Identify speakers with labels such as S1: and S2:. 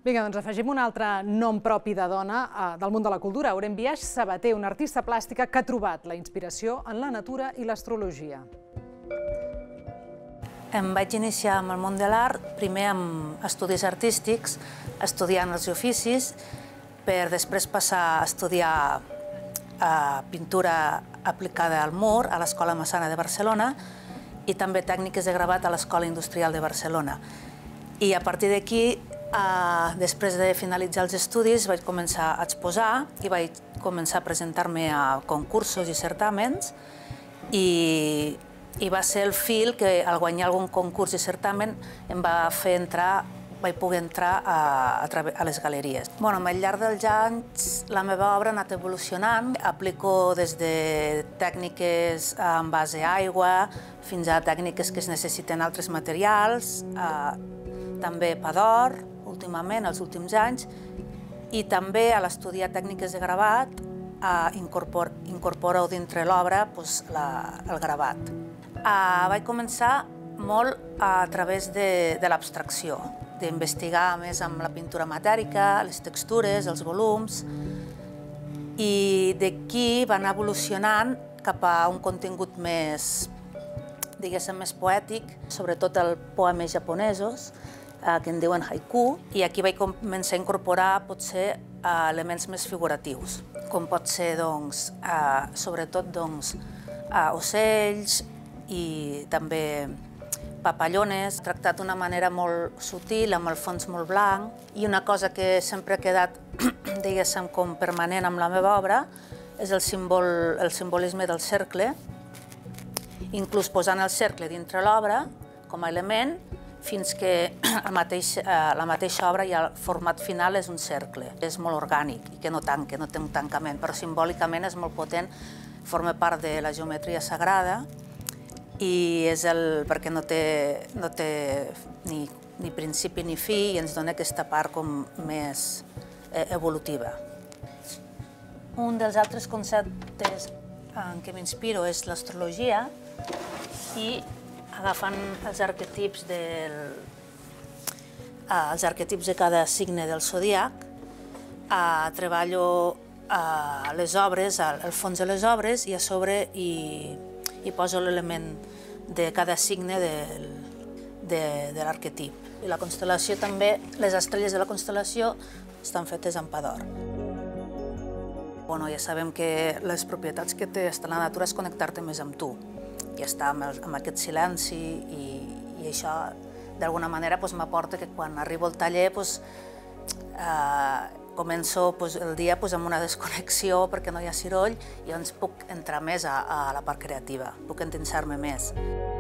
S1: Vinga, doncs afegim un altre nom propi de dona del món de la cultura. Aurem Biaix Sabater, una artista plàstica que ha trobat la inspiració en la natura i l'astrologia.
S2: Em vaig iniciar amb el món de l'art, primer amb estudis artístics, estudiant els oficis, per després passar a estudiar pintura aplicada al mur a l'Escola Massana de Barcelona i també tècniques de gravat a l'Escola Industrial de Barcelona. I a partir d'aquí, després de finalitzar els estudis, vaig començar a exposar i vaig començar a presentar-me a concursos i certàmens i va ser el fil que, al guanyar algun concurs i certamen, em va fer entrar, vaig poder entrar a les galeries. Al llarg dels anys, la meva obra ha anat evolucionant. Aplico des de tècniques en base a aigua fins a tècniques que es necessiten altres materials, també pa d'or, últimament, els últims anys, i també a l'estudiar tècniques de gravat incorporo dintre l'obra el gravat. Vaig començar molt a través de l'abstracció, d'investigar més amb la pintura matèrica, les textures, els volums, i d'aquí va anar evolucionant cap a un contingut més, diguéssim, més poètic, sobretot els poemes japonesos, que en diuen haiku, i aquí vaig començar a incorporar potser elements més figuratius, com pot ser, sobretot, ocells i també papallones, tractat d'una manera molt sutil, amb el fons molt blanc, i una cosa que sempre ha quedat, diguéssim, com permanent amb la meva obra és el simbolisme del cercle, inclús posant el cercle dintre l'obra com a element, fins que la mateixa obra i el format final és un cercle. És molt orgànic i que no tanca, no té un tancament, però simbòlicament és molt potent, forma part de la geometria sagrada i és perquè no té ni principi ni fi i ens dona aquesta part com més evolutiva. Un dels altres conceptes en què m'inspiro és l'astrologia i agafant els arquetips de cada signe del zodíac, treballo les obres, el fons de les obres, i a sobre hi poso l'element de cada signe de l'arquetip. I la constel·lació també, les estrelles de la constel·lació estan fetes amb pa d'or. Ja sabem que les propietats que té estar a la natura és connectar-te més amb tu i estar amb aquest silenci, i això d'alguna manera m'aporta que quan arribo al taller començo el dia amb una desconnexió perquè no hi ha soroll i llavors puc entrar més a la part creativa, puc endinsar-me més.